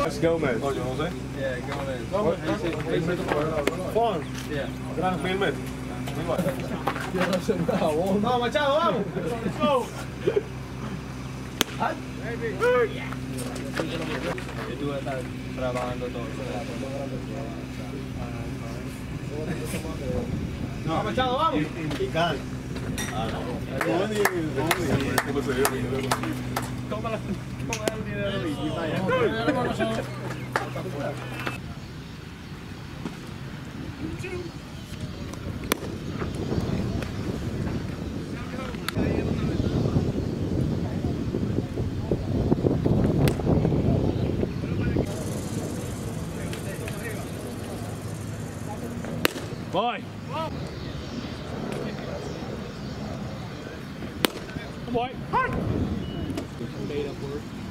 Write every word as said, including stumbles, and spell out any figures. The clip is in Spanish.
Es Gomez. Oh, yo no sé. Yeah, Gomez. Gomez. Juan. Yeah. Gran filme. Vamos, Machado, vamos. Let's go. Estuve estar trabajando todo. Vamos, Machado, vamos. Y Cal. Ah, no. ¿Cómo se dio? Toma la- toma el dinero y vaya. Vai! Vai! Made up word.